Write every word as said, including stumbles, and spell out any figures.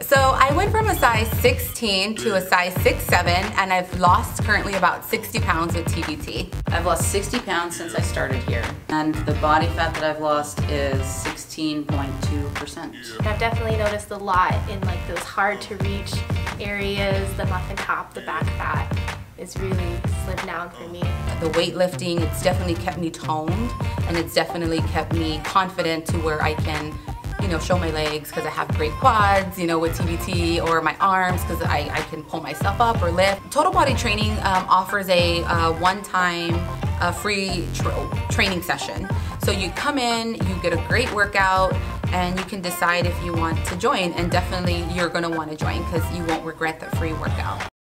So I went from a size sixteen to a size six seven, and I've lost currently about sixty pounds with T B T. I've lost sixty pounds since I started here, and the body fat that I've lost is sixteen point two percent. I've definitely noticed a lot in like those hard to reach areas, the muffin top, the back fat is really slimmed down for me. The weightlifting, it's definitely kept me toned, and it's definitely kept me confident to where I can, you know, show my legs because I have great quads, you know, with T B T, or my arms because I, I can pull myself up or lift. Total Body Training um, offers a uh, one-time uh, free tra training session. So you come in, you get a great workout, and you can decide if you want to join, and definitely you're going to want to join because you won't regret the free workout.